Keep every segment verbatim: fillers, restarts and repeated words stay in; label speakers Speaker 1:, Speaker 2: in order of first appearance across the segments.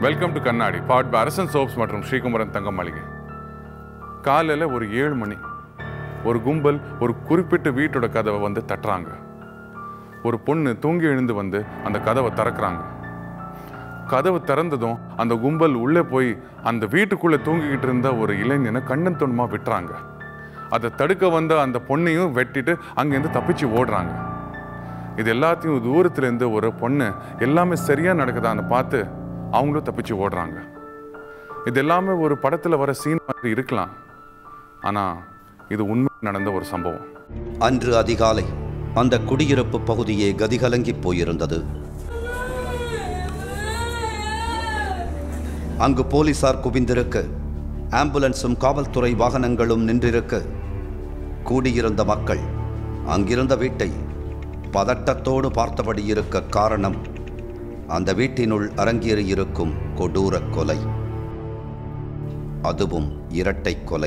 Speaker 1: Welcome to Kannadi powered by Arasan soaps மற்றும் ஸ்ரீகுமரன் தங்க மாளிகை. காலையில் ஒரு ஏழு மணி ஒரு கும்பல் ஒரு குறிப்பிட்ட வீட்டோட கதவை வந்து தட்டுறாங்க. ஒரு பொண்ணு தூங்கி எழுந்து வந்து அந்த கதவை திறக்கிறாங்க. கதவு திறந்ததும் அந்த கும்பல் உள்ளே போய் அந்த வீட்டுக்குள்ளே தூங்கிக்கிட்டு இருந்த ஒரு இளைஞனை கண்ணன் தொன்மா விட்டுறாங்க. அதை தடுக்க வந்த அந்த பொண்ணையும் வெட்டிட்டு அங்கேருந்து தப்பிச்சு ஓடுறாங்க. இது எல்லாத்தையும் தூரத்துலேருந்து ஒரு பொண்ணு எல்லாமே சரியாக நடக்குதான்னு பார்த்து அவங்களும் தப்பிச்சு ஓடுறாங்க. இது எல்லாமே ஒரு படத்தில் வர சீன் மாதிரி இருக்கலாம், ஆனால் இது உண்மை நடந்த ஒரு சம்பவம்.
Speaker 2: அன்று அதிகாலை அந்த குடியிருப்பு பகுதியே கதிகலங்கி போயிருந்தது. அங்கு போலீசார் குவிந்திருக்க, ஆம்புலன்ஸும் காவல்துறை வாகனங்களும் நின்றிருக்க, கூடியிருந்த மக்கள் அங்கிருந்த வீட்டை பதட்டத்தோடு பார்த்தபடி இருக்க காரணம் அந்த வீட்டினுள் அரங்கேறியிருக்கும் கொடூர கொலை, அதுவும் இரட்டை கொலை.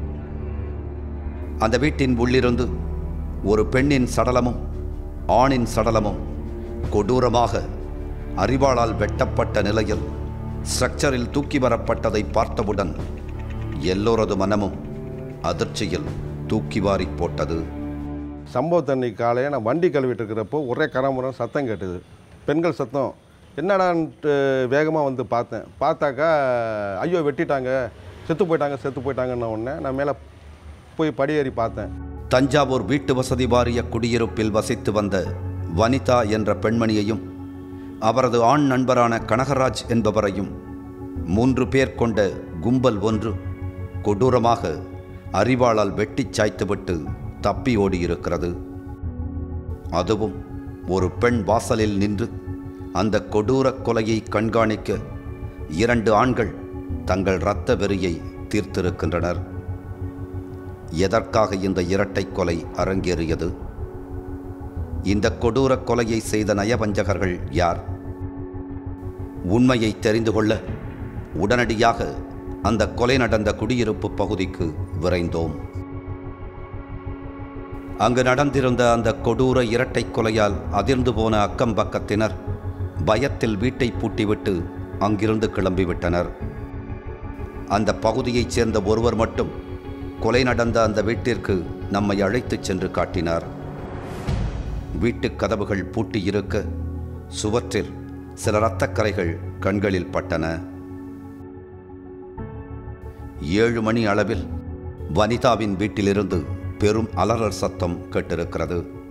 Speaker 2: அந்த வீட்டின் உள்ளிருந்து ஒரு பெண்ணின் சடலமும் ஆணின் சடலமும் கொடூரமாக அரிவாளால் வெட்டப்பட்ட நிலையில் ஸ்ட்ரக்சரில் தூக்கி வரப்பட்டதை பார்த்தவுடன் எல்லோரது மனமும் அதிர்ச்சியில் தூக்கி வாரி போட்டது.
Speaker 3: சம்பவத்தன்னை காலையில் நான் வண்டி கழுவிட்டு இருக்கிறப்போ ஒரே கரமுறம் சத்தம் கேட்டுது. பெண்கள் சத்தம். என்னடான்ட்டு வேகமாக வந்து பார்த்தேன். பார்த்தாக்கா ஐயோ வெட்டிட்டாங்க, செத்து போயிட்டாங்க செத்து போயிட்டாங்கன்ன உடனே நான் மேலே போய் படியேறி பார்த்தேன்.
Speaker 2: தஞ்சாவூர் வீட்டு வசதி வாரிய குடியிருப்பில் வசித்து வந்த வனிதா என்ற பெண்மணியையும் அவரது ஆண் நண்பரான கனகராஜ் என்பவரையும் மூன்று பேர் கொண்ட கும்பல் ஒன்று கொடூரமாக அரிவாளால் வெட்டி சாய்த்துவிட்டு தப்பி ஓடியிருக்கிறது. அதுவும் ஒரு பெண் வாசலில் நின்று அந்த கொடூர கொலையை கண்காணிக்க இரண்டு ஆண்கள் தங்கள் இரத்த வெறியை தீர்த்திருக்கின்றனர். எதற்காக இந்த இரட்டை கொலை அரங்கேறியது? இந்த கொடூர கொலையை செய்த நயவஞ்சகர்கள் யார்? உண்மையை தெரிந்து கொள்ள உடனடியாக அந்த கொலை நடந்த குடியிருப்பு பகுதிக்கு விரைந்தோம். அங்கு நடந்திருந்த அந்த கொடூர இரட்டை கொலையால் அதிர்ந்து போன அக்கம் பக்கத்தினர் பயத்தில் வீட்டை பூட்டிவிட்டு அங்கிருந்து கிளம்பிவிட்டனர். அந்த பகுதியைச் சேர்ந்த ஒருவர் மட்டும் கொலை நடந்த அந்த வீட்டிற்கு நம்மை அழைத்துச் சென்று காட்டினார். வீட்டுக் கதவுகள் பூட்டி இருக்க சுவற்றில் சில இரத்தக்கரைகள் கண்களில் பட்டன. ஏழு மணி அளவில் வனிதாவின் வீட்டிலிருந்து பெரும் அலறல் சத்தம் கேட்டிருக்கிறது.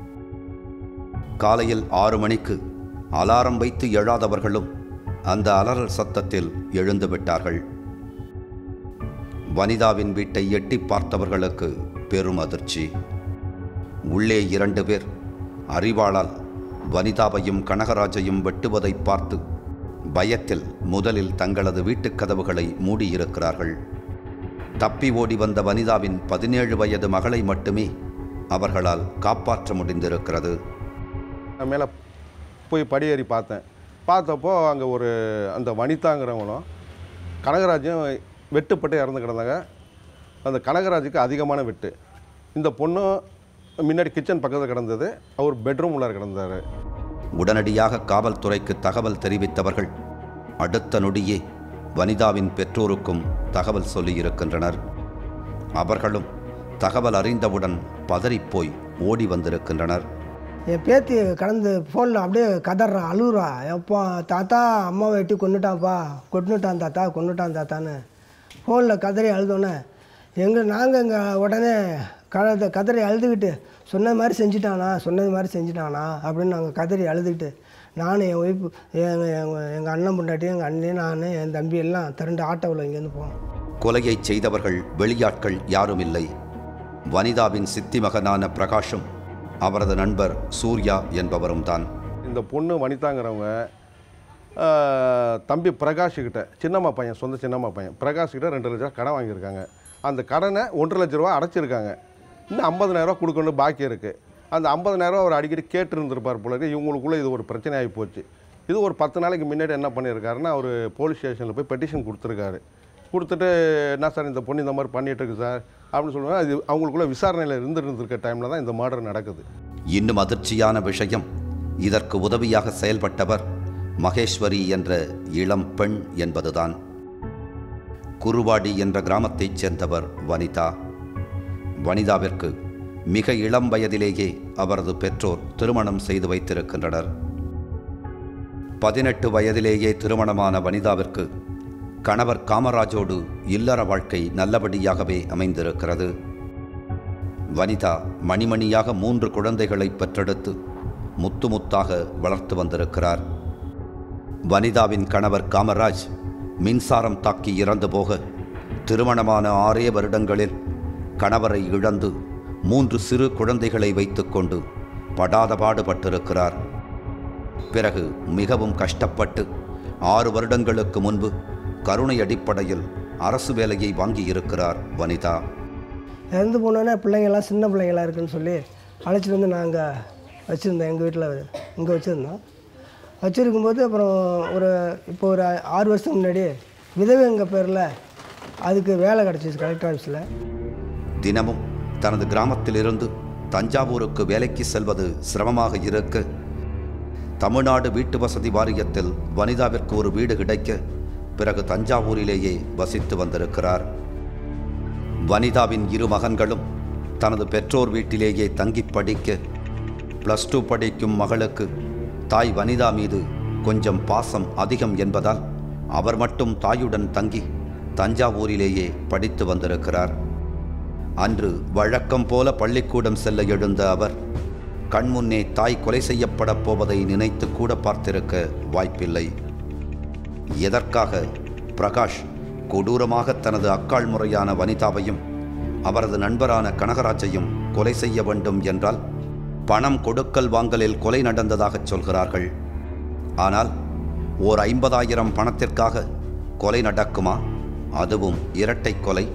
Speaker 2: காலையில் ஆறு மணிக்கு அலாரம் வைத்து எழாதவர்களும் அந்த அலறல் சத்தத்தில் எழுந்து விட்டார்கள். வனிதாவின் வீட்டை எட்டி பார்த்தவர்களுக்கு பெரும் அதிர்ச்சி. உள்ளே இரண்டு பேர் அரிவாளால் வனிதாவையும் கனகராஜையும் வெட்டுவதை பார்த்து பயத்தில் முதலில் தங்களது வீட்டுக் கதவுகளை மூடியிருக்கிறார்கள். தப்பி ஓடி வந்த வனிதாவின் பதினேழு வயது மகளை மட்டுமே அவர்களால் காப்பாற்ற முடிந்திருக்கிறது.
Speaker 3: நான் மேலே போய் படியேறி பார்த்தேன். பார்த்தப்போ அங்கே ஒரு அந்த வனிதாங்கிறவங்களும் கனகராஜும் வெட்டுப்பட்டு இறந்து கிடந்தாங்க. அந்த கனகராஜுக்கு அதிகமான வெட்டு. இந்த பொண்ணும் முன்னாடி கிச்சன் பக்கத்தில் கிடந்தது, அவர் பெட்ரூம் உள்ளார கிடந்தார்.
Speaker 2: உடனடியாக காவல்துறைக்கு தகவல் தெரிவித்தவர்கள் அடுத்த நொடியே வனிதாவின் பெற்றோருக்கும் தகவல் சொல்லியிருக்கின்றனர். அவர்களும் தகவல் அறிந்தவுடன் பதறிப்போய் ஓடி வந்திருக்கின்றனர்.
Speaker 4: என் பேத்தி கடந்து ஃபோனில் அப்படியே கதறான், அழுகுறா. எப்போ தாத்தா அம்மாவை வெட்டி கொண்டுட்டான்ப்பா, கொண்டுட்டான் தாத்தா கொண்டுட்டான் தாத்தான்னு ஃபோனில் கதறி அழுதோன்னே எங்கள் நாங்கள் இங்கே உடனே கத கதறி அழுதுகிட்டு சொன்னது மாதிரி செஞ்சுட்டானா சொன்னது மாதிரி செஞ்சுட்டானா அப்படின்னு நாங்கள் கதறி அழுதுகிட்டு நான் என் ஒய்ஃபு எங்கள் எங்கள் எங்கள் அண்ணன் பொண்டாட்டி எங்கள் அண்ணன் நான் என் தம்பி எல்லாம் திரண்டு ஆட்டோவில் இங்கேருந்து போனோம்.
Speaker 2: கொலையை செய்தவர்கள் வெளியாட்கள் யாரும் இல்லை. வனிதாவின் சித்தி மகனான பிரகாஷும் அவரது நண்பர் சூர்யா என்பவரும் தான்.
Speaker 3: இந்த பொண்ணு வனிதாங்கிறவங்க தம்பி பிரகாஷ்கிட்ட, சின்னம்மா பையன், சொந்த சின்னம்மா பையன் பிரகாஷ்கிட்ட ரெண்டு லட்ச ரூபா கடன் வாங்கியிருக்காங்க. அந்த கடனை ஒன்றரை லட்ச ரூபா அடைச்சிருக்காங்க. இன்னும் ஐம்பதனாயிரரூவா கொடுக்கணும் பாக்கி இருக்குது. அந்த ஐம்பதனாயிரரூவா அவர் அடிக்கடி கேட்டு இருந்திருப்பார் போல இருக்கு. இவங்களுக்குள்ளே இது ஒரு பிரச்சனை ஆகி போச்சு. இது ஒரு பத்து நாளைக்கு முன்னாடி என்ன பண்ணியிருக்காருன்னா, அவர் போலீஸ் ஸ்டேஷனில் போய் பெட்டிஷன் கொடுத்துருக்காரு. கொடுத்துட்டு என்ன சார் இந்த பொண்ணு இந்த மாதிரி பண்ணிகிட்டு இருக்கு சார் அப்படின்னு சொல்லுவாங்க. அது அவங்களுக்குள்ள விசாரணையில் இருந்துட்டு இருக்க டைமில் தான் இந்த மர்டர் நடக்குது.
Speaker 2: இன்னும் அதிர்ச்சியான விஷயம், இதற்கு உதவியாக செயல்பட்டவர் மகேஸ்வரி என்ற இளம் பெண் என்பதுதான். குருவாடி என்ற கிராமத்தைச் சேர்ந்தவர் வனிதா. வனிதாவிற்கு மிக இளம் வயதிலேயே அவரது பெற்றோர் திருமணம் செய்து வைத்திருக்கின்றனர். பதினெட்டு வயதிலேயே திருமணமான வனிதாவிற்கு கணவர் காமராஜோடு இல்லற வாழ்க்கை நல்லபடியாகவே அமைந்திருக்கிறது. வனிதா மணிமணியாக மூன்று குழந்தைகளை பெற்றெடுத்து முத்து முத்தாக வளர்த்து வந்திருக்கிறார். வனிதாவின் கணவர் காமராஜ் மின்சாரம் தாக்கி இறந்து போக திருமணமான ஆறே வருடங்களில் கணவரை இழந்து மூன்று சிறு குழந்தைகளை வைத்துக்கொண்டு படாத பாடுபட்டிருக்கிறார். பிறகு மிகவும் கஷ்டப்பட்டு ஆறு வருடங்களுக்கு முன்பு கருணை அடிப்படையில் அரசு வேலையை வாங்கியிருக்கிறார் வனிதா.
Speaker 4: இறந்து போனோன்னே பிள்ளைங்கள்லாம் சின்ன பிள்ளைங்களாக இருக்குன்னு சொல்லி அழைச்சிட்டு வந்து நாங்கள் வச்சுருந்தோம். எங்கள் வீட்டில் இங்கே வச்சுருந்தோம். வச்சுருக்கும்போது அப்புறம் ஒரு இப்போ ஒரு ஆறு வருஷத்துக்கு முன்னாடி விதவைங்க பேரில் அதுக்கு வேலை கிடச்சிச்சு கலெக்டர் ஆஃபீஸில்.
Speaker 2: தினமும் தனது கிராமத்திலிருந்து தஞ்சாவூருக்கு வேலைக்கு செல்வது சிரமமாக இருக்க தமிழ்நாடு வீட்டு வசதி வாரியத்தில் வனிதாவிற்கு ஒரு வீடு கிடைக்க பிறகு தஞ்சாவூரிலேயே வசித்து வந்திருக்கிறார். வனிதாவின் இரு மகன்களும் தனது பெற்றோர் வீட்டிலேயே தங்கி படிக்க ப்ளஸ் டூ படிக்கும் மகளுக்கு தாய் வனிதா மீது கொஞ்சம் பாசம் அதிகம் என்பதால் அவர் மட்டும் தாயுடன் தங்கி தஞ்சாவூரிலேயே படித்து வந்திருக்கிறார். அன்று வழக்கம் போல பள்ளிக்கூடம் செல்ல எழுந்த அவர் கண்முன்னே தாய் கொலை செய்யப்படப் போவதை நினைத்து கூட பார்த்திருக்க வாய்ப்பில்லை. எதற்காக பிரகாஷ் கொடூரமாக தனது அக்காள் முறையான வனிதாவையும் அவரது நண்பரான கனகராஜையும் கொலை செய்ய வேண்டும் என்றால் பணம் கொடுக்கல் வாங்கலில் கொலை நடந்ததாகச் சொல்கிறார்கள். ஆனால் ஓர் ஐம்பதாயிரம் பணத்திற்காக கொலை நடக்குமா? அதுவும் இரட்டை கொலை.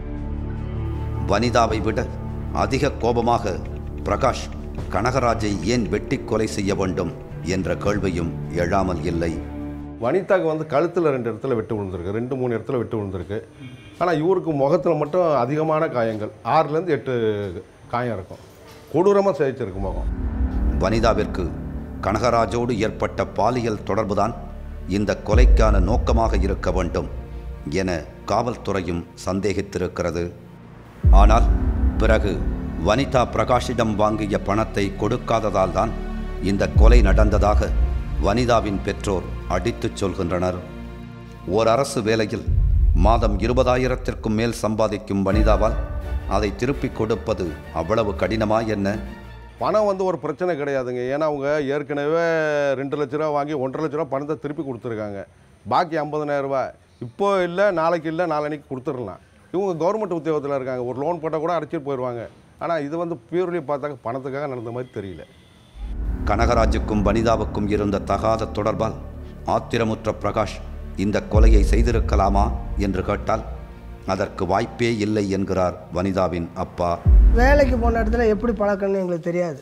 Speaker 2: வனிதாவை விட அதிக கோபமாக பிரகாஷ் கனகராஜை ஏன் வெட்டி கொலை செய்ய வேண்டும் என்ற கேள்வியும் எழாமல் இல்லை.
Speaker 3: வனிதாவுக்கு வந்து கழுத்தில் ரெண்டு இடத்துல வெட்டு விழுந்திருக்கு, ரெண்டு மூணு இடத்துல வெட்டு விழுந்திருக்கு. ஆனால் இவருக்கு முகத்தில் மட்டும் அதிகமான காயங்கள், ஆறுலேருந்து எட்டு காயம் இருக்கும். கொடூரமாக சேவிச்சிருக்கு முகம்.
Speaker 2: வனிதாவிற்கு கனகராஜோடு ஏற்பட்ட பாலியல் தொடர்புதான் இந்த கொலைக்கான நோக்கமாக இருக்க வேண்டும் என காவல்துறையும் சந்தேகித்திருக்கிறது. ஆனால் பிறகு வனிதா பிரகாஷிடம் வாங்கிய பணத்தை கொடுக்காததால் தான் இந்த கொலை நடந்ததாக வனிதாவின் பெற்றோர் அடித்துச் சொல்கின்றனர். ஓர் அரசு வேலையில் மாதம் இருபதாயிரத்திற்கும் மேல் சம்பாதிக்கும் வனிதாவால் அதை திருப்பிக் கொடுப்பது அவ்வளவு கடினமா என்ன?
Speaker 3: பணம் வந்து ஒரு பிரச்சனை கிடையாதுங்க. ஏன்னா அவங்க ஏற்கனவே ரெண்டு லட்ச ரூபா வாங்கி ஒன்றரை லட்ச ரூபா பணத்தை திருப்பி கொடுத்துருக்காங்க. பாக்கி ஐம்பதனாயிரம் ரூபாய் இப்போ இல்லை, நாளைக்கு இல்லை, நாளைக்கு கொடுத்துடலாம். இவங்க கவர்மெண்ட் உத்தியோகத்தில் இருக்காங்க. ஒரு லோன் போட்டால் கூட அடைச்சிட்டு போயிடுவாங்க. ஆனால் இது வந்து பியூர்லி பார்த்தாக்க பணத்துக்காக நடந்த மாதிரி தெரியல.
Speaker 2: கனகராஜுக்கும் வனிதாவுக்கும் இருந்த தகாத தொடர்பால் ஆத்திரமுற்ற பிரகாஷ் இந்த கொலையை செய்திருக்கலாமா என்று கேட்டால் அதற்கு வாய்ப்பே இல்லை என்கிறார் வனிதாவின் அப்பா.
Speaker 4: வேலைக்கு போன இடத்துல எப்படி பழக்கம்னு எங்களுக்கு தெரியாது.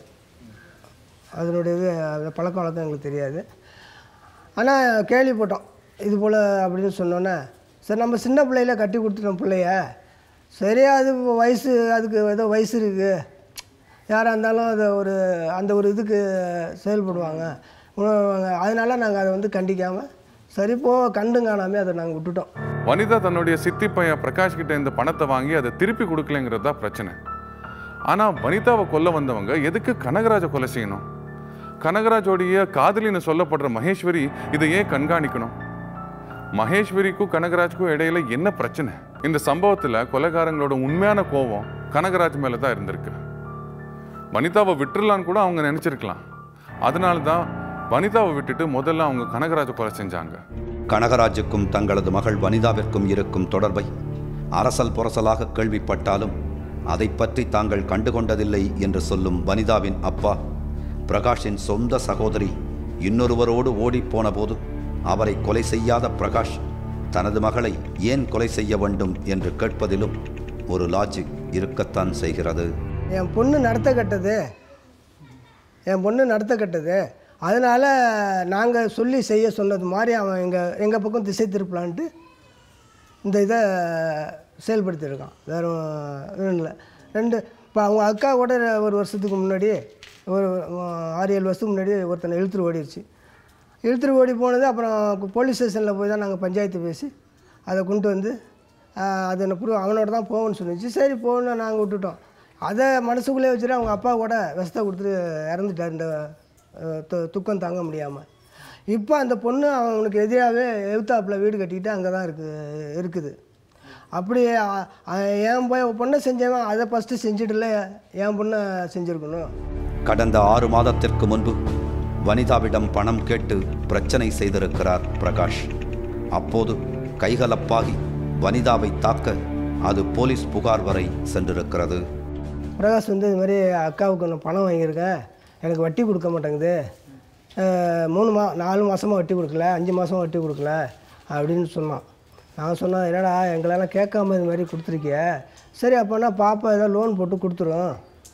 Speaker 4: அதனுடைய இது அந்த பழக்க வழக்கம் எங்களுக்கு தெரியாது. ஆனால் கேள்விப்பட்டோம் இது போல் அப்படின்னு சொன்னோன்னே, சரி நம்ம சின்ன பிள்ளையில கட்டி கொடுத்துட்டோம் பிள்ளைய, சரியா அது வயசு, அதுக்கு ஏதோ வயசு இருக்குது, யாராக இருந்தாலும் அதை ஒரு அந்த ஒரு இதுக்கு செயல்படுவாங்க, உணர்வாங்க. அதனால நாங்கள் அதை வந்து கண்டிக்காமல் சரி போ கண்டு காணாமல் அதை நாங்கள் விட்டுட்டோம்.
Speaker 1: வனிதா தன்னுடைய சித்தி பையன் பிரகாஷ் கிட்ட இந்த பணத்தை வாங்கி அதை திருப்பி கொடுக்கலங்கிறது தான் பிரச்சனை. ஆனால் வனிதாவை கொல்ல வந்தவங்க எதுக்கு கனகராஜை கொலை செய்யணும்? கனகராஜோடைய காதலின்னு சொல்லப்படுற மகேஸ்வரி இதை ஏன் கண்காணிக்கணும்? மகேஸ்வரிக்கும் கனகராஜுக்கும் இடையில என்ன பிரச்சனை? இந்த சம்பவத்தில் கொலைகாரங்களோட உண்மையான கோபம் கனகராஜ் மேலே தான் இருந்திருக்கு. வனிதாவை விட்டுறலான்னு கூட அவங்க நினைச்சிருக்கலாம். அதனால தான் வனிதாவை விட்டுட்டு முதல்ல அவங்க கனகராஜை கொலை செஞ்சாங்க.
Speaker 2: கனகராஜுக்கும் தங்களது மகள் வனிதாவிற்கும் இருக்கும் தொடர்பை அரசல் புரசலாக கேள்விப்பட்டாலும் அதை பற்றி தாங்கள் கண்டுகொண்டதில்லை என்று சொல்லும் வனிதாவின் அப்பா பிரகாஷின் சொந்த சகோதரி இன்னொருவரோடு ஓடிப்போன போது அவரை கொலை செய்யாத பிரகாஷ் தனது மகளை ஏன் கொலை செய்ய வேண்டும் என்று கேட்பதிலும் ஒரு லாஜிக் இருக்கத்தான் செய்கிறது.
Speaker 4: என் பொண்ணு நடத்த கட்டது என் பொண்ணு நடத்த கட்டது அதனால் நாங்கள் சொல்லி செய்ய சொன்னது மாதிரி அவன் எங்கள் எங்கள் பக்கம் திசை திருப்பலான்ட்டு இந்த இதை செயல்படுத்தியிருக்கான். வேறு ஒன்றும் இல்லை. ரெண்டு இப்போ அவங்க அக்கா கூட ஒரு வருஷத்துக்கு முன்னாடி ஒரு ஆறு ஏழு வருஷத்துக்கு முன்னாடி ஒருத்தனை இழுத்துட்டு ஓடிடுச்சு. இழுத்துட்டு ஓடி போனது. அப்புறம் போலீஸ் ஸ்டேஷனில் போய் தான் நாங்கள் பஞ்சாயத்து பேசி அதை கொண்டு வந்து அது என்ன ப்ரூவ் அவனோட தான் போகணும்னு சொன்னிச்சு. சரி போகணுன்னு நாங்கள் விட்டுட்டோம். அதை மனசுக்குள்ளே வச்சுட்டு அவங்க அப்பா கூட விஷத்தை கொடுத்துட்டு இறந்துட்டார். இந்த து துக்கம் தாங்க முடியாமல். இப்போ அந்த பொண்ணு அவனுக்கு எதிராகவே எழுத்தாப்பில் வீடு கட்டிக்கிட்டு அங்கே தான் இருக்கு இருக்குது. அப்படி என் போய் பொண்ணை செஞ்சவன் அதை ஃபஸ்ட்டு செஞ்சுட்டுல என் பொண்ணை செஞ்சுருக்கணும்.
Speaker 2: கடந்த ஆறு மாதத்திற்கு முன்பு வனிதாவிடம் பணம் கேட்டு பிரச்சனை செய்திருக்கிறார் பிரகாஷ். அப்போது கைகலப்பாகி வனிதாவை தாக்க அது போலீஸ் புகார் வரை சென்றிருக்கிறது.
Speaker 4: பிரகாஷ் வந்து இது மாதிரி அக்காவுக்கு நான் பணம் வாங்கியிருக்கேன், எனக்கு வட்டி கொடுக்க மாட்டேங்குது, மூணு மா நாலு மாதமாக வட்டி கொடுக்கல, அஞ்சு மாதமாக வட்டி கொடுக்கல அப்படின்னு சொன்னான். நான் சொன்னேன், என்னடா எங்களெல்லாம் கேட்காம இது மாதிரி கொடுத்துருக்கிய, சரி அப்போனா பாப்பா ஏதோ லோன் போட்டு கொடுத்துரும்,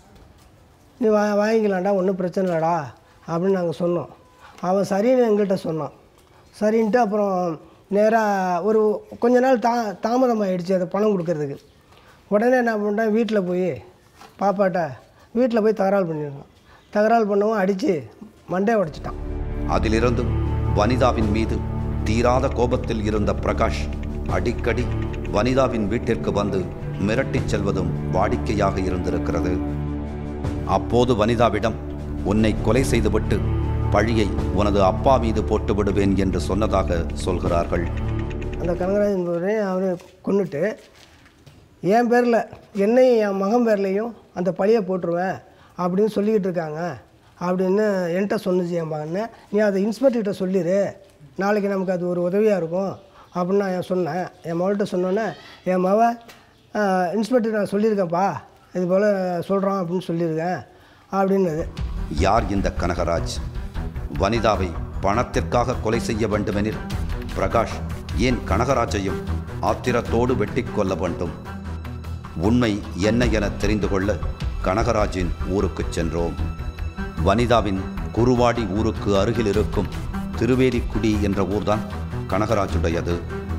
Speaker 4: நீ வா வாங்கிக்கலாம்டா ஒன்றும் பிரச்சனை இல்லைடா அப்படின்னு நாங்கள் சொன்னோம். அவன் சரின்னு எங்கள்கிட்ட சொன்னான். சரின்ட்டு அப்புறம் நேராக ஒரு கொஞ்ச நாள் தா தாமதமாகிடுச்சு அதை பணம் கொடுக்கறதுக்கு. உடனே என்ன பண்ணிட்டேன், வீட்டில் போய் பாப்பாட்ட வீட்டில் போய் தகராறு பண்ணியிருக்கான். தகராறு பண்ணவும் அடித்து மண்டையை உடைச்சிட்டான்.
Speaker 2: அதிலிருந்து வனிதாவின் மீது தீராத கோபத்தில் இருந்த பிரகாஷ் அடிக்கடி வனிதாவின் வீட்டிற்கு வந்து மிரட்டிச் செல்வதும் வாடிக்கையாக இருந்திருக்கிறது. அப்போது வனிதாவிடம், உன்னை கொலை செய்துவிட்டு பழியை உனது அப்பா மீது போட்டு விடுவேன் என்று சொன்னதாக சொல்கிறார்கள்.
Speaker 4: அந்த கனகராஜன் அவரை கொண்டுட்டு என் பேரில் என்னையும் என் மகன் பேர்லேயும் அந்த பழியை போட்டுருவேன் அப்படின்னு சொல்லிக்கிட்டு இருக்காங்க அப்படின்னு என்கிட்ட சொன்னிச்சு என் மகன்னு. நீ அதை இன்ஸ்பெக்டர்கிட்ட சொல்லிடு, நாளைக்கு நமக்கு அது ஒரு உதவியாக இருக்கும் அப்படின்னு நான் சொன்னேன். என் மகள்கிட்ட சொன்னோன்னே என் மக இன்ஸ்பெக்டர் நான் சொல்லியிருக்கேன்ப்பா, இது போல் சொல்கிறான் அப்படின்னு சொல்லியிருக்கேன் அப்படின்னது.
Speaker 2: யார் இந்த கனகராஜ்? வனிதாவை பணத்திற்காக கொலை செய்ய வேண்டுமெனில் பிரகாஷ் ஏன் கனகராஜையும் ஆத்திரத்தோடு வெட்டி கொள்ள வேண்டும்? உண்மை என்ன என தெரிந்து கொள்ள கனகராஜின் ஊருக்கு சென்றோம். வனிதாவின் குருவாடி ஊருக்கு அருகில் இருக்கும் திருவேரிக்குடி என்ற ஊர்தான் கனகராஜுடையது.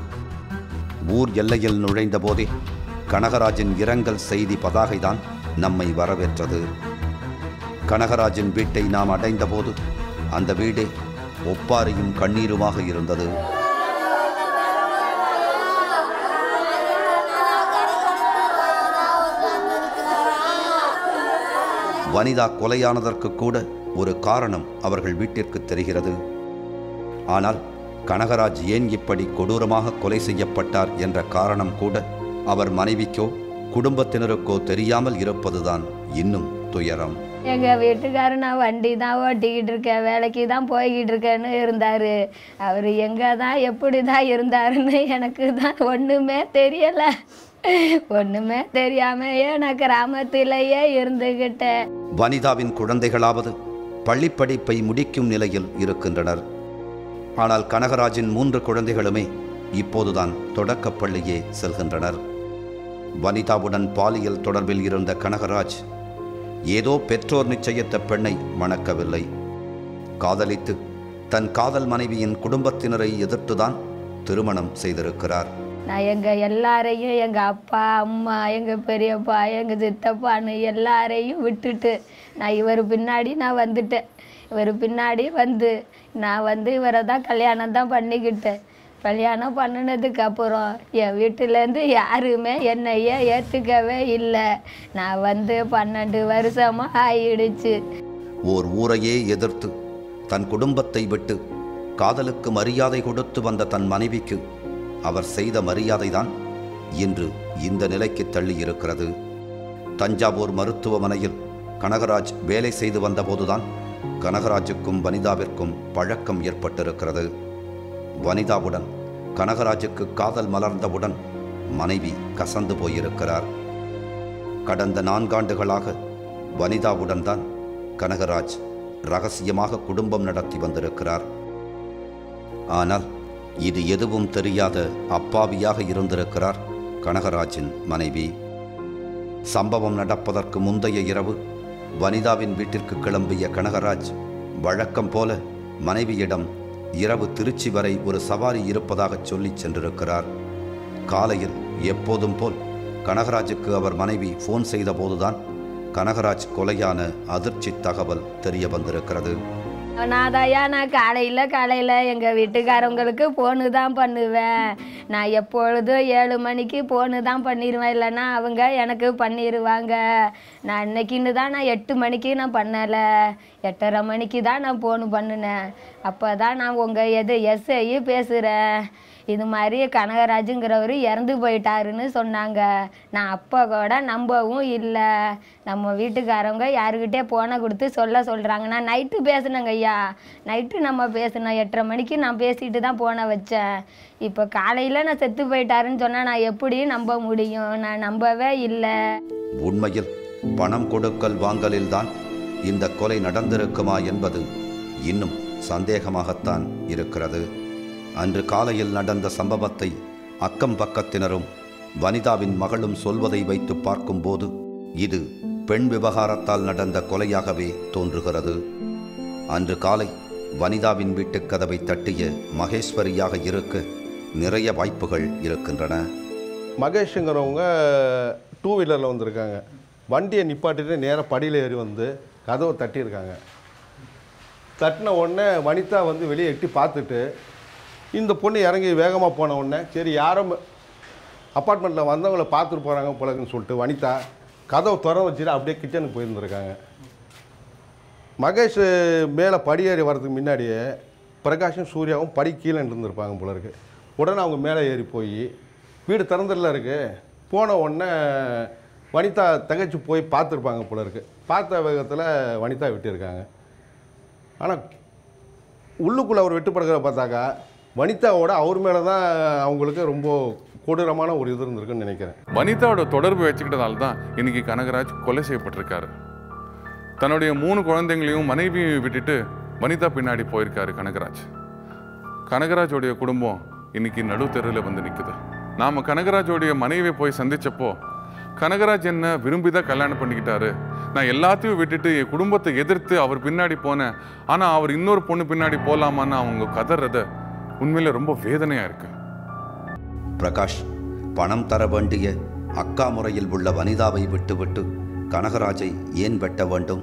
Speaker 2: ஊர் எல்லையில் நுழைந்த போதே கனகராஜின் இரங்கல் செய்தி பதாகைதான் நம்மை வரவேற்றது. கனகராஜின் வீட்டை நாம் அடைந்தபோது அந்த வீடே ஒப்பாரியும் கண்ணீருமாக இருந்தது. வனிதா கொலையானதற்கு கூட ஒரு காரணம் அவர்கள் வீட்டிற்கு தெரிகிறது. ஆனால் கனகராஜ் ஏன் இப்படி கொடூரமாக கொலை செய்யப்பட்டார் என்ற காரணம் கூட அவர் மனைவிக்கோ குடும்பத்தினருக்கோ தெரியாமல் இருப்பதுதான் இன்னும் துயரம்.
Speaker 5: எங்கள் வீட்டுக்காரர் நான் வண்டி தான் ஓட்டிக்கிட்டு இருக்கேன், வேலைக்கு தான் போய்கிட்டு இருக்கேன்னு இருந்தார். அவர் எங்கே தான் எப்படி தான் இருந்தாருன்னு எனக்கு தான் ஒன்றுமே தெரியலை. ஒன்றுமே தெரியாமையே நான் கிராமத்திலேயே இருந்துக்கிட்டேன்.
Speaker 2: வனிதாவின் குழந்தைகளாவது பள்ளிப்படிப்பை முடிக்கும் நிலையில் இருக்கின்றனர். ஆனால் கனகராஜின் மூன்று குழந்தைகளுமே இப்போதுதான் தொடக்கப் பள்ளியே செல்கின்றனர். வனிதாவுடன் பாலியல் தொடர்பில் இருந்த கனகராஜ் ஏதோ பெற்றோர் நிச்சயித்த பெண்ணை மணக்கவில்லை. காதலித்து தன் காதல் மனைவியின் குடும்பத்தினரை எதிர்த்துதான் திருமணம் செய்திருக்கிறார்.
Speaker 5: நான் எங்கள் எல்லாரையும் எங்கள் அப்பா அம்மா எங்கள் பெரியப்பா எங்கள் சித்தப்பான்னு எல்லாரையும் விட்டுட்டு நான் இவர் பின்னாடி நான் வந்துட்டேன். இவர் பின்னாடி வந்து நான் வந்து இவரை தான் கல்யாணம் தான் பண்ணிக்கிட்டேன். கல்யாணம் பண்ணினதுக்கு அப்புறம் என் வீட்டிலேருந்து யாருமே என்னையே ஏற்றுக்கவே இல்லை. நான் வந்து பன்னெண்டு வருஷமாக ஆயிடுச்சு.
Speaker 2: ஓர் ஊரையே எதிர்த்து தன் குடும்பத்தை விட்டு காதலுக்கு மரியாதை கொடுத்து வந்த தன் மனைவிக்கு அவர் செய்த மரியாதைதான் இன்று இந்த நிலைக்கு தள்ளி இருக்கிறது. தஞ்சாவூர் மருத்துவமனையில் கனகராஜ் வேலை செய்து வந்தபோதுதான் கனகராஜுக்கும் வனிதாவிற்கும் பழக்கம் ஏற்பட்டிருக்கிறது. வனிதாவுடன் கனகராஜுக்கு காதல் மலர்ந்தவுடன் மனைவி கசந்து போயிருக்கிறார். கடந்த நான்காண்டுகளாக வனிதாவுடன் தான் கனகராஜ் ரகசியமாக குடும்பம் நடத்தி வந்திருக்கிறார். ஆனால் இது எதுவும் தெரியாத அப்பாவியாக இருந்திருக்கிறார் கனகராஜின் மனைவி. சம்பவம் நடப்பதற்கு முந்தைய இரவு வனிதாவின் வீட்டிற்கு கிளம்பிய கனகராஜ் வழக்கம் போல மனைவியிடம் இரவு திருச்சி வரை ஒரு சவாரி இருப்பதாக சொல்லி சென்றிருக்கிறார். காலையில் எப்போதும் போல் கனகராஜுக்கு அவர் மனைவி ஃபோன் செய்த போதுதான் கனகராஜ் கொலையான அதிர்ச்சி தகவல் தெரிய வந்திருக்கிறது.
Speaker 5: நான் தாயா நான் காலையில் காலையில் எங்கள் வீட்டுக்காரவங்களுக்கு ஃபோனு தான் பண்ணுவேன். நான் எப்பொழுதும் ஏழு மணிக்கு ஃபோனு தான் பண்ணிடுவேன், இல்லைன்னா அவங்க எனக்கு பண்ணிடுவாங்க. நான் இன்னைக்குன்னு தான் நான் எட்டு மணிக்கு நான் பண்ணலை, எட்டரை மணிக்கு தான் நான் ஃபோனு பண்ணினேன். அப்போ தான் நான் உங்கள் எது எஸ்ஐ பேசுகிறேன், இது மாதிரி கனகராஜுங்கிறவர் இறந்து போயிட்டாருன்னு சொன்னாங்க. நான் அப்போ கூட நம்பவும் இல்லை. நம்ம வீட்டுக்காரவங்க யாருக்கிட்டே ஃபோனை கொடுத்து சொல்ல சொல்கிறாங்க. நான் நைட்டு பேசினேங்க ஐயா, நைட்டு நம்ம பேசினேன், எட்டரை மணிக்கு நான் பேசிட்டு தான் ஃபோனை வச்சேன். இப்போ காலையில் நான் செத்து போயிட்டாருன்னு சொன்னால் நான் எப்படி நம்ப முடியும்? நான் நம்பவே இல்லை.
Speaker 2: உண்மையில் பணம் கொடுக்கல் வாங்கலில்தான் இந்த கொலை நடந்திருக்குமா என்பது இன்னும் சந்தேகமாகத்தான் இருக்கிறது. அன்று காலையில் நடந்த சம்பவத்தை அக்கம் பக்கத்தினரும் வனிதாவின் மகளும் சொல்வதை வைத்து பார்க்கும்போது இது பெண் விவகாரத்தால் நடந்த கொலையாகவே தோன்றுகிறது. அன்று காலை வனிதாவின் வீட்டுக் கதவை தட்டிய மகேஸ்வரியாக இருக்க நிறைய வாய்ப்புகள் இருக்கின்றன.
Speaker 3: மகேஷுங்கிறவங்க டூ வீலரில் வந்திருக்காங்க. வண்டியை நிப்பாட்டிட்டு நேராக படியில் ஏறி வந்து கதவை தட்டியிருக்காங்க. தட்டின உடனே வனிதா வந்து வெளியே எட்டி பார்த்துட்டு இந்த பொண்ணு இறங்கி வேகமாக போன உடனே சரி யாரும் அப்பார்ட்மெண்ட்டில் வந்தவங்களை பார்த்துட்டு போகிறாங்க போலக்குன்னு சொல்லிட்டு வனிதா கதவை திற வச்சுட்டு அப்படியே கிச்சனுக்கு போயிருந்துருக்காங்க. மகேஷ் மேலே படியேறி வர்றதுக்கு முன்னாடியே பிரகாஷும் சூர்யாவும் படி கீழே இருந்திருப்பாங்க போல இருக்குது. உடனே அவங்க மேலே ஏறி போய் வீடு திறந்துடல இருக்குது, போன உடனே வனிதா தகச்சு போய் பார்த்துருப்பாங்க போல இருக்குது. பார்த்த வேகத்தில் வனிதா விட்டுருக்காங்க. ஆனால் உள்ளுக்குள்ளே அவர் வெட்டுப்படுகிற பார்த்தாக்கா வனிதாவோட அவர் மேலே தான் அவங்களுக்கு ரொம்ப கொடூரமான ஒரு இது இருந்திருக்குன்னு நினைக்கிறேன்.
Speaker 1: வனிதாவோட தொடர்பு வச்சுக்கிட்டதால தான் இன்னைக்கு கனகராஜ் கொலை செய்யப்பட்டிருக்காரு. தன்னுடைய மூணு குழந்தைங்களையும் மனைவியும் விட்டுட்டு வனிதா பின்னாடி போயிருக்காரு கனகராஜ். கனகராஜோடைய குடும்பம் இன்னைக்கு நடுத்தெருவில் வந்து நிற்குது. நாம் கனகராஜோடைய மனைவியை போய் சந்திச்சப்போ கனகராஜ் என்ன விரும்பி தான் கல்யாணம் பண்ணிக்கிட்டாரு, நான் எல்லாத்தையும் விட்டுட்டு என் குடும்பத்தை எதிர்த்து அவர் பின்னாடி போனேன், ஆனால் அவர் இன்னொரு பொண்ணு பின்னாடி போகலாமான்னு அவங்க கதறத உண்மையில ரொம்ப வேதனையாக இருக்கு.
Speaker 2: பிரகாஷ் பணம் தர வேண்டிய அக்கா முறையில் உள்ள வனிதாவை விட்டுவிட்டு கனகராஜை ஏன் வெட்ட வேண்டும்?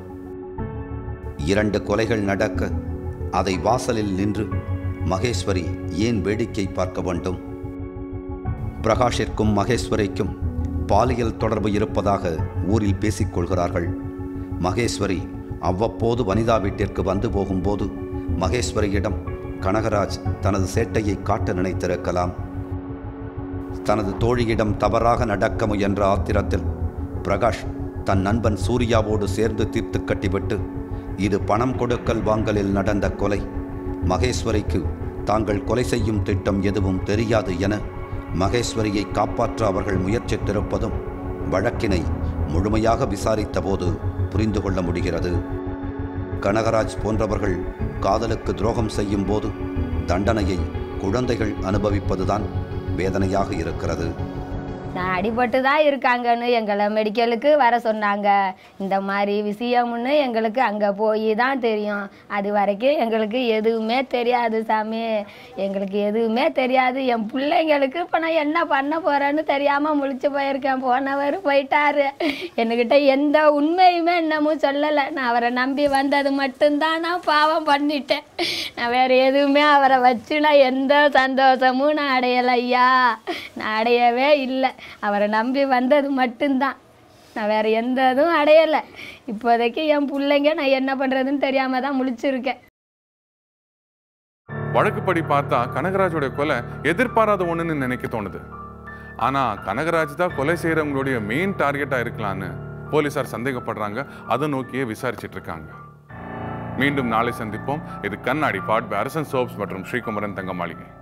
Speaker 2: இரண்டு கொலைகள் நடக்க அதை வாசலில் நின்று மகேஸ்வரி ஏன் வேடிக்கை பார்க்க வேண்டும்? பிரகாஷிற்கும் மகேஸ்வரிக்கும் பாலியல் தொடர்பு இருப்பதாக ஊரில் பேசிக்கொள்கிறார்கள். மகேஸ்வரி அவ்வப்போது வனிதா வீட்டிற்கு வந்து போகும்போது மகேஸ்வரியிடம் கனகராஜ் தனது சேட்டையை காட்ட நினைத்திருக்கலாம். தனது தோழியிடம் தவறாக நடக்க முயன்ற ஆத்திரத்தில் பிரகாஷ் தன் நண்பன் சூர்யாவோடு சேர்ந்து தீர்த்து கட்டிவிட்டு இது பணம் கொடுக்கல் வாங்கலில் நடந்த கொலை, மகேஸ்வரிக்கு தாங்கள் கொலை செய்யும் திட்டம் எதுவும் தெரியாது என மகேஸ்வரியை காப்பாற்ற அவர்கள் முயற்சித்திருப்பதும் வழக்கினை முழுமையாக விசாரித்த போது புரிந்து கொள்ள முடிகிறது. கனகராஜ் போன்றவர்கள் காதலுக்கு துரோகம் செய்யும் போது தண்டனையை குழந்தைகள் அனுபவிப்பதுதான் வேதனையாக இருக்கிறது.
Speaker 5: நான் அடிபட்டு தான் இருக்காங்கன்னு எங்களை மெடிக்கலுக்கு வர சொன்னாங்க. இந்த மாதிரி விஷயம்னு எங்களுக்கு அங்கே போய் தான் தெரியும். அது வரைக்கும் எங்களுக்கு எதுவுமே தெரியாது சாமி, எங்களுக்கு எதுவுமே தெரியாது. என் பிள்ளைங்களுக்கு இப்போ நான் என்ன பண்ண போகிறேன்னு தெரியாமல் முழிச்சு போயிருக்கேன். போனவர் போயிட்டாரு, என்கிட்ட எந்த உண்மையுமே இன்னமும் சொல்லலை. நான் அவரை நம்பி வந்தது மட்டும்தான் நான் பாவம் பண்ணிட்டேன். நான் வேறு எதுவுமே அவரை வச்சு நான் எந்த சந்தோஷமும் நான் அடையலை ஐயா, நான் அடையவே இல்லை. அவரை நம்பி வந்தது மட்டும்தான், நான் வேறு எந்த இதுவும் அடையலை. இப்போதைக்கு என் பிள்ளைங்க நான் என்ன பண்ணுறதுன்னு தெரியாமல் தான் முழிச்சிருக்கேன்.
Speaker 1: வழக்குப்படி பார்த்தா கனகராஜோடைய கொலை எதிர்பாராத ஒன்றுன்னு நினைக்க தோணுது. ஆனால் கனகராஜ் தான் கொலை செய்கிறவங்களுடைய மெயின் டார்கெட்டாக இருக்கலான்னு போலீஸார் சந்தேகப்படுறாங்க. அதை நோக்கியே விசாரிச்சுட்டு இருக்காங்க. மீண்டும் நாளை சந்திப்போம். இது கண்ணாடி பாட் அரசன் சோப்ஸ் மற்றும் ஸ்ரீகுமரன் தங்க மாளிகை.